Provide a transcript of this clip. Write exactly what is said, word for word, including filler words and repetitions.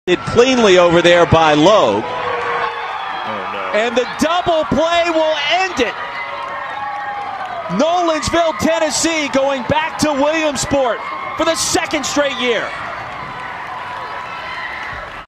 Cleanly over there by Logue. Oh, no. And the double play will end it. Nolensville, Tennessee going back to Williamsport for the second straight year.